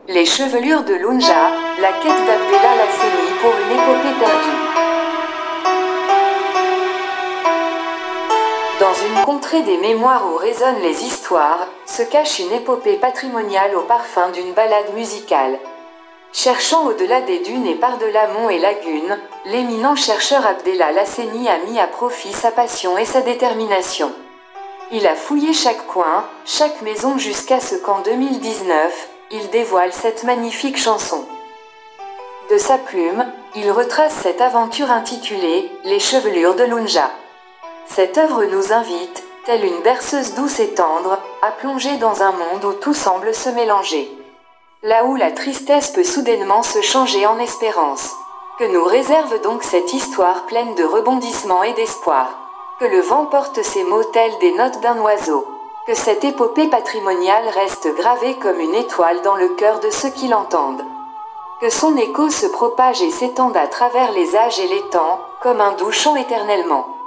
Les chevelures de l'Ounja, la quête d'Abdella Lasseni pour une épopée perdue. Dans une contrée des mémoires où résonnent les histoires, se cache une épopée patrimoniale au parfum d'une ballade musicale. Cherchant au-delà des dunes et par-delà monts et lagunes, l'éminent chercheur Abdella Lasseni a mis à profit sa passion et sa détermination. Il a fouillé chaque coin, chaque maison jusqu'à ce qu'en 2019, il dévoile cette magnifique chanson. De sa plume, il retrace cette aventure intitulée « Les chevelures de l'Ounja ». Cette œuvre nous invite, telle une berceuse douce et tendre, à plonger dans un monde où tout semble se mélanger. Là où la tristesse peut soudainement se changer en espérance. Que nous réserve donc cette histoire pleine de rebondissements et d'espoir. Que le vent porte ses mots tels des notes d'un oiseau. Que cette épopée patrimoniale reste gravée comme une étoile dans le cœur de ceux qui l'entendent. Que son écho se propage et s'étende à travers les âges et les temps, comme un doux chant éternellement.